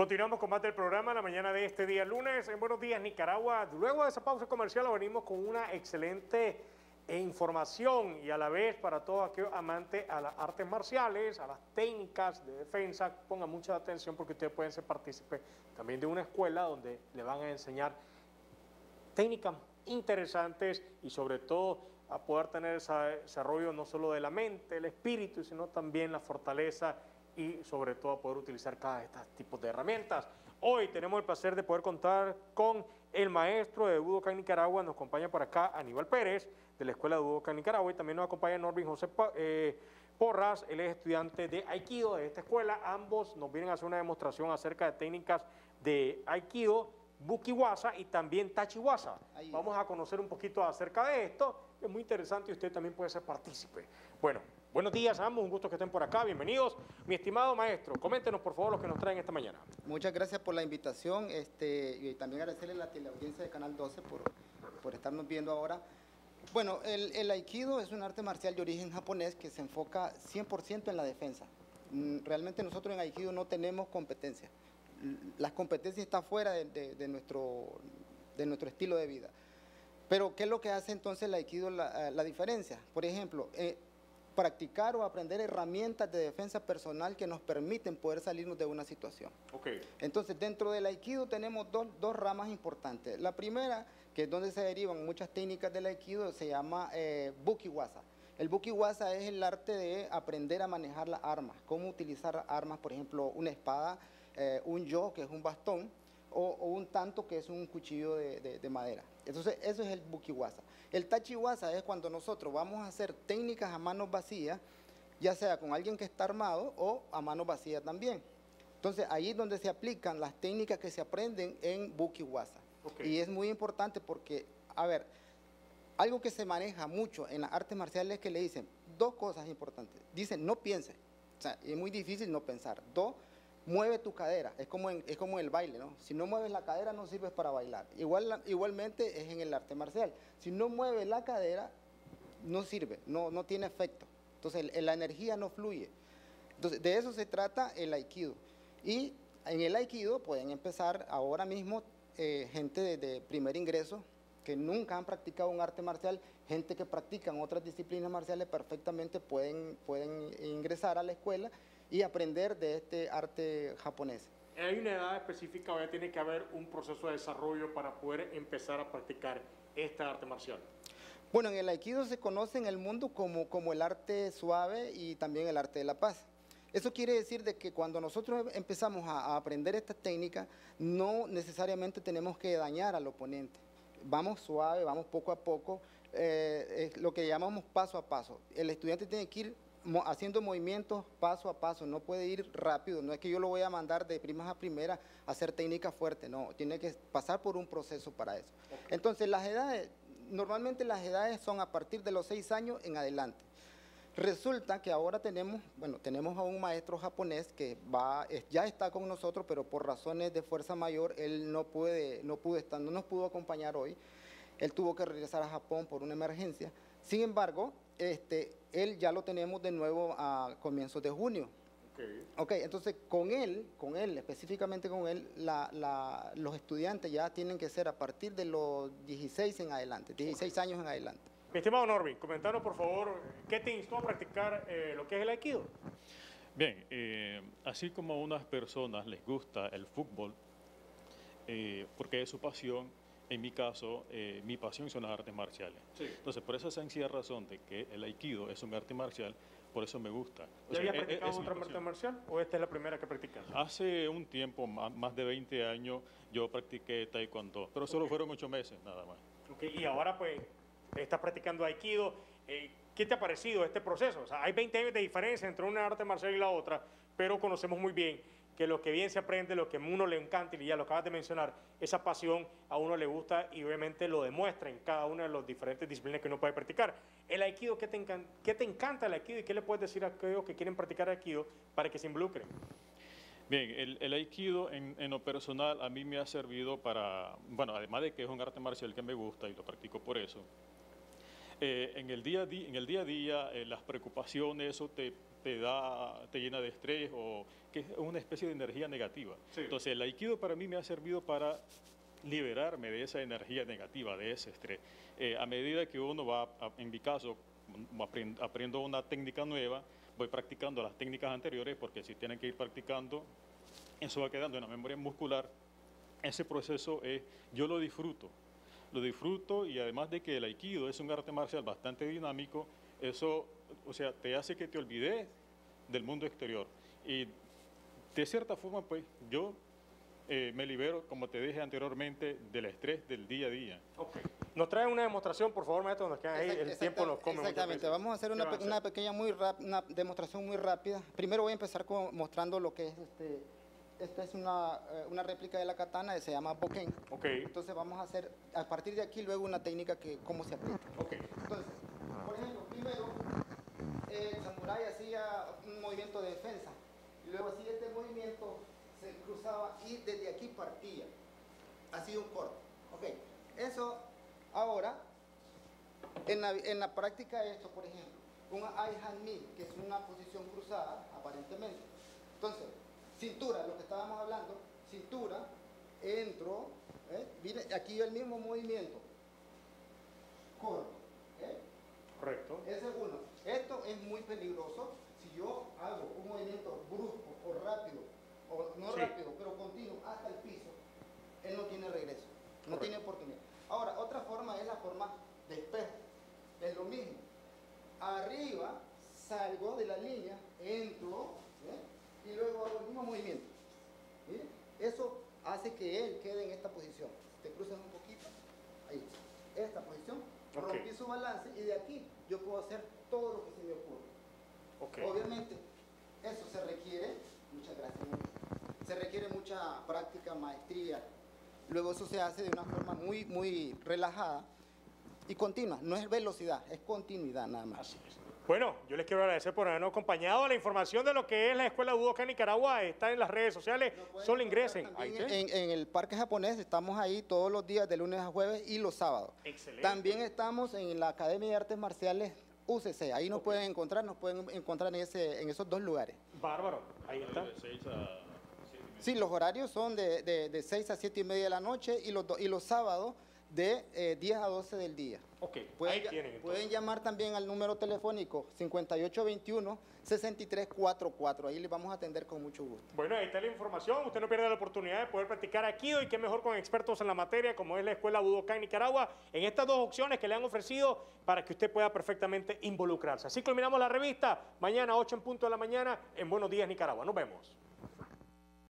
Continuamos con más del programa la mañana de este día lunes en Buenos Días Nicaragua. Luego de esa pausa comercial venimos con una excelente información y a la vez para todos aquellos amantes a las artes marciales, a las técnicas de defensa, pongan mucha atención porque ustedes pueden ser partícipes también de una escuela donde le van a enseñar técnicas interesantes y sobre todo a poder tener ese desarrollo no solo de la mente, el espíritu, sino también la fortaleza y sobre todo poder utilizar cada de estos tipos de herramientas. Hoy tenemos el placer de poder contar con el maestro de Budokan Nicaragua, nos acompaña por acá Aníbal Pérez, de la Escuela de Budokan Nicaragua, y también nos acompaña Norvin José Porras, él es estudiante de Aikido de esta escuela. Ambos nos vienen a hacer una demostración acerca de técnicas de Aikido, Bukiwasa y también Tachiwasa. Vamos a conocer un poquito acerca de esto, es muy interesante y usted también puede ser partícipe. Bueno, buenos días a ambos, un gusto que estén por acá, bienvenidos. Mi estimado maestro, coméntenos por favor lo que nos traen esta mañana. Muchas gracias por la invitación y también agradecerle a la teleaudiencia de Canal 12 por estarnos viendo ahora. Bueno, el Aikido es un arte marcial de origen japonés que se enfoca 100% en la defensa. Realmente nosotros en Aikido no tenemos competencia. Las competencias están fuera de nuestro estilo de vida. Pero, ¿qué es lo que hace entonces el Aikido la diferencia? Por ejemplo, practicar o aprender herramientas de defensa personal que nos permiten poder salirnos de una situación. Okay. Entonces, dentro del Aikido tenemos dos ramas importantes. La primera, que es donde se derivan muchas técnicas del Aikido, se llama Bukiwasa. El Bukiwasa es el arte de aprender a manejar las armas, cómo utilizar armas, por ejemplo, una espada, un yo, que es un bastón, o un tanto, que es un cuchillo de madera. Entonces, eso es el Bukiwasa. El Tachiwasa es cuando nosotros vamos a hacer técnicas a manos vacías, ya sea con alguien que está armado o a manos vacías también. Entonces, ahí es donde se aplican las técnicas que se aprenden en Bukiwasa. Okay. Y es muy importante porque, a ver, algo que se maneja mucho en las artes marciales es que le dicen dos cosas importantes. Dicen, no pienses. O sea, es muy difícil no pensar. Dos, mueve tu cadera, es como en el baile, ¿no? Si no mueves la cadera no sirves para bailar. Igualmente es en el arte marcial. Si no mueves la cadera, no sirve, no tiene efecto. Entonces la energía no fluye. Entonces de eso se trata el Aikido. Y en el Aikido pueden empezar ahora mismo gente de primer ingreso que nunca han practicado un arte marcial, gente que practican otras disciplinas marciales perfectamente pueden ingresar a la escuela y aprender de este arte japonés. ¿Hay una edad específica o ya tiene que haber un proceso de desarrollo para poder empezar a practicar esta arte marcial? Bueno, en el Aikido se conoce en el mundo como el arte suave y también el arte de la paz. Eso quiere decir de que cuando nosotros empezamos a aprender esta técnica, no necesariamente tenemos que dañar al oponente. Vamos suave, vamos poco a poco, lo que llamamos paso a paso. El estudiante tiene que ir haciendo movimientos paso a paso, no puede ir rápido, no es que yo lo voy a mandar de primas a primera a hacer técnica fuerte, no, tiene que pasar por un proceso para eso. Okay. Entonces las edades, normalmente las edades son a partir de los 6 años en adelante. Resulta que ahora tenemos a un maestro japonés que ya está con nosotros, pero por razones de fuerza mayor, él no nos pudo acompañar hoy, él tuvo que regresar a Japón por una emergencia. Sin embargo, él ya lo tenemos de nuevo a comienzos de junio. Okay, entonces con él, específicamente con él, los estudiantes ya tienen que ser a partir de los 16 en adelante, 16 años en adelante. Mi estimado Norvin, comentanos por favor, ¿qué te instó a practicar lo que es el Aikido? Bien, así como a unas personas les gusta el fútbol, porque es su pasión, en mi caso, mi pasión son las artes marciales. Sí. Entonces, por esa sencilla razón de que el Aikido es un arte marcial, por eso me gusta. ¿Ya habías practicado otra arte marcial o esta es la primera que practicas? Hace un tiempo, más de 20 años, yo practiqué Taekwondo, pero solo fueron 8 meses nada más. Okay. Y ahora pues estás practicando Aikido. ¿Qué te ha parecido este proceso? O sea, hay 20 años de diferencia entre una arte marcial y la otra, pero conocemos muy bien que lo que bien se aprende, lo que a uno le encanta, y ya lo acabas de mencionar, esa pasión a uno le gusta y obviamente lo demuestra en cada una de las diferentes disciplinas que uno puede practicar. El Aikido, ¿qué te encanta el Aikido y qué le puedes decir a aquellos que quieren practicar Aikido para que se involucren? Bien, el Aikido en lo personal a mí me ha servido para, bueno, además de que es un arte marcial que me gusta y lo practico por eso, en el día a día, las preocupaciones, eso te te llena de estrés o que es una especie de energía negativa. Sí. Entonces el aikido para mí me ha servido para liberarme de esa energía negativa, de ese estrés. A medida que uno va, en mi caso, aprendo una técnica nueva, voy practicando las técnicas anteriores porque si tienen que ir practicando, eso va quedando en la memoria muscular. Ese proceso yo lo disfruto y además de que el aikido es un arte marcial bastante dinámico, eso, o sea, te hace que te olvides del mundo exterior. Y de cierta forma, pues, yo me libero, como te dije anteriormente, del estrés del día a día. Ok. Nos trae una demostración, por favor, maestro, nos queda ahí, el tiempo nos come. Exactamente, vamos a hacer una pequeña, una demostración muy rápida. Primero voy a empezar mostrando lo que es esta es una réplica de la katana que se llama Boken. Okay. Entonces vamos a hacer, a partir de aquí, luego una técnica que cómo se aplica. Okay. Entonces, por ejemplo, primero, el samurái hacía un movimiento de defensa. Y luego hacía este movimiento, se cruzaba y desde aquí partía. Hacía un corte. Ok. Eso, ahora, en la práctica de esto, por ejemplo, una I hand me, que es una posición cruzada, aparentemente. Entonces, cintura, lo que estábamos hablando, cintura, entro, viene aquí el mismo movimiento, corto, Correcto. ese es uno. Esto es muy peligroso si yo hago un movimiento brusco o rápido, o no sí, rápido, pero continuo hasta el piso, él no tiene regreso, no tiene oportunidad. Ahora, otra forma es la forma de espejo, es lo mismo. Arriba salgo de la línea, entro, y luego hago el mismo movimiento. ¿Miren? Eso hace que él quede en esta posición. Te cruzas un poquito, ahí, esta posición, rompí su balance y de aquí yo puedo hacer todo lo que se me ocurre. Okay. Obviamente, eso se requiere, muchas gracias, se requiere mucha práctica, maestría. Luego eso se hace de una forma muy relajada y continua. No es velocidad, es continuidad nada más. Así es. Bueno, yo les quiero agradecer por habernos acompañado. La información de lo que es la Escuela Budokan Nicaragua está en las redes sociales. Solo ingresen. En el Parque Japonés estamos ahí todos los días, de lunes a jueves y los sábados. Excelente. También estamos en la Academia de Artes Marciales UCC. Ahí nos pueden encontrar en esos dos lugares. Bárbaro. Ahí está. De 6 a 7 y media. Sí, los horarios son de 6 a 7 y media de la noche y los sábados de 10 a 12 del día. Ok, Pueden, ahí tienen. pueden llamar también al número telefónico 5821-6344. Ahí les vamos a atender con mucho gusto. Bueno, ahí está la información. Usted no pierde la oportunidad de poder practicar aikido y qué mejor con expertos en la materia como es la Escuela Budokan Nicaragua en estas dos opciones que le han ofrecido para que usted pueda perfectamente involucrarse. Así culminamos la revista. Mañana 8 en punto de la mañana en Buenos Días Nicaragua. Nos vemos.